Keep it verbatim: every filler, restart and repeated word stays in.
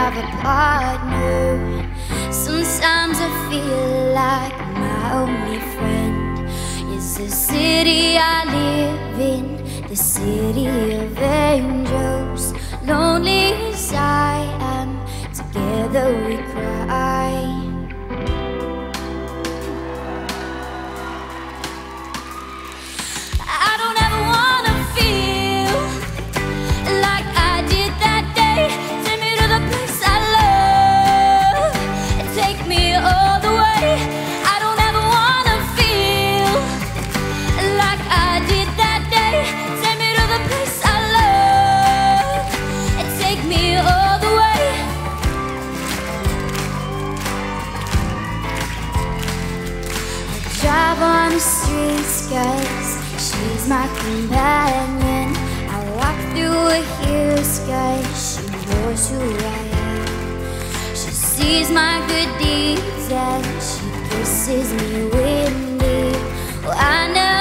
have a partner. Sometimes I feel like my only friend is the city I live in, the city of angels. Lonely as I am, together we cry. Drive on the streets cause she's my companion. I walk through a hills cause she knows who I am. She sees my good deeds and she kisses me windy. Oh, I know